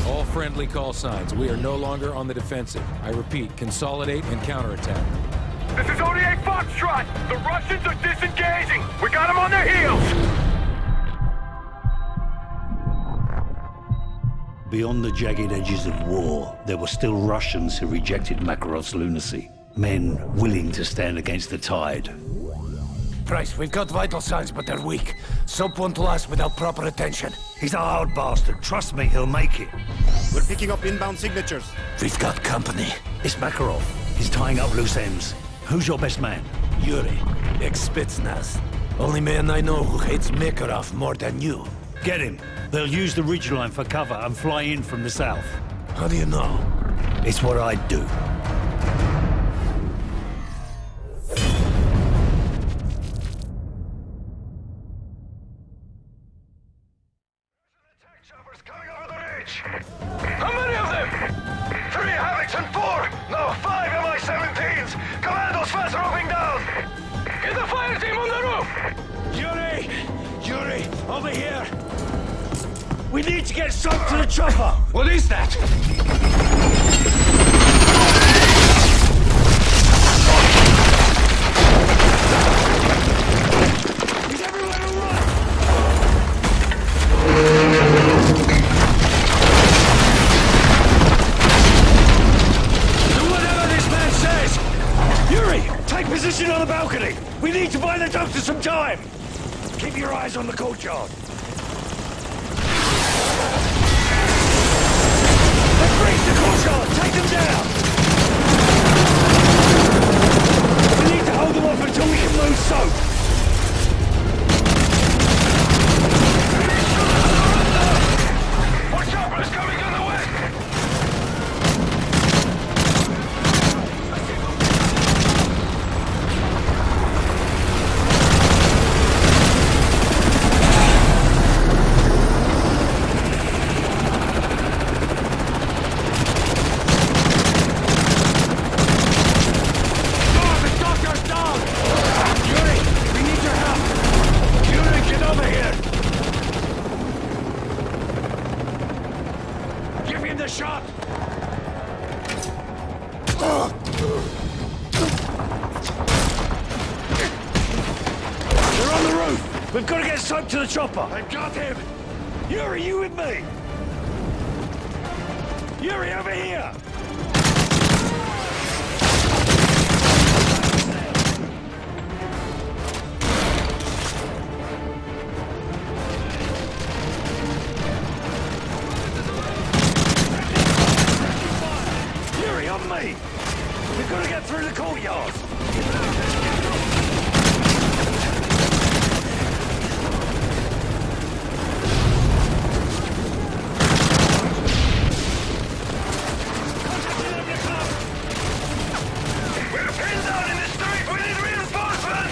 All friendly call signs. We are no longer on the defensive. I repeat, consolidate and counterattack. This is ODA Foxtrot! The Russians are disengaging! We got them on their heels! Beyond the jagged edges of war, there were still Russians who rejected Makarov's lunacy. Men willing to stand against the tide. Price, we've got vital signs, but they're weak. Soap won't last without proper attention. He's a hard bastard. Trust me, he'll make it. We're picking up inbound signatures. We've got company. It's Makarov. He's tying up loose ends. Who's your best man? Yuri, ex-Spetsnaz. Only man I know who hates Makarov more than you. Get him. They'll use the ridgeline for cover and fly in from the south. How do you know? It's what I'd do. How many of them? 3 Havocs and 4! No, 5 Mi-17s! Commandos fast roping down! Get the fire team on the roof! Yuri, over here! We need to get soap to the chopper! What is that? Is everyone alright? Take position on the balcony! We need to buy the doctor some time! Keep your eyes on the courtyard. Let's breach the courtyard! Take them down! We need to hold them off until we can move soap! More choppers coming on the west! Shot! They're on the roof! We've got to get soap to the chopper! I got him! Yuri, you with me? Yuri, over here! On me! We've got to get through the courtyard! We're pinned down in the street! We need reinforcements!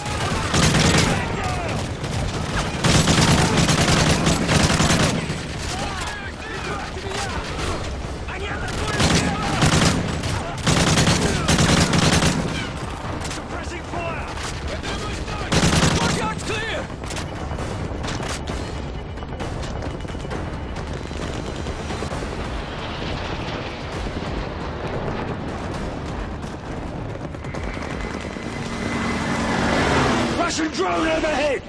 Russian drone overhead!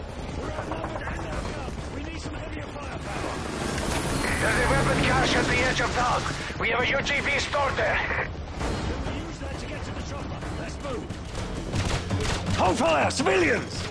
We need some heavier firepower. There's a weapon cache at the edge of town. We have a UGV stored there. We'll use that to get to the chopper. Let's move. Hold fire! Civilians!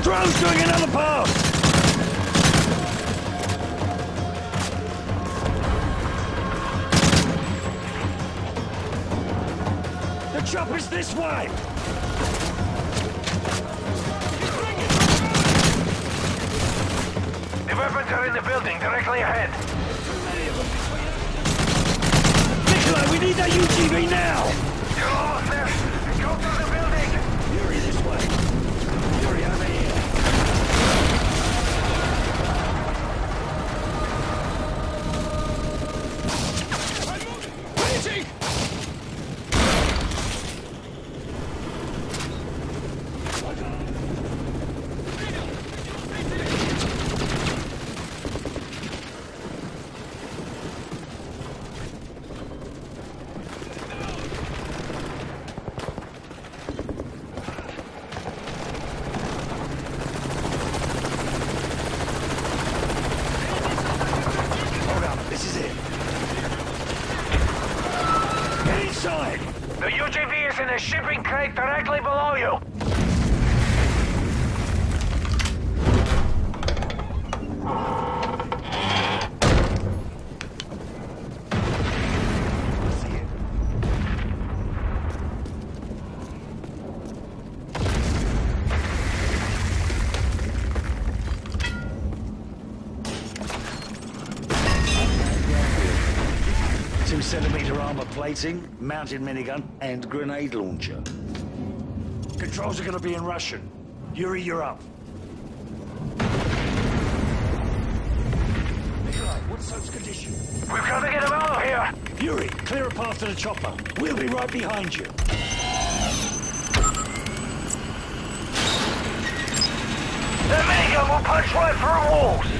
Drone's doing another pass! The chopper's this way! The weapons are in the building, directly ahead. Nikolai, we need that UGV now! You're almost there. Go through the building. Yuri, this way. Yuri, over here. Waiting! Hold on, this is it. Get inside! The UGV is in a shipping crate directly below you. Centimeter armor plating, mounted minigun, and grenade launcher. Controls are gonna be in Russian. Yuri, you're up. Nikolai, what's Soap's condition? We've got to get him out of here. Yuri, clear a path to the chopper. We'll be right behind you. The minigun will punch right through walls.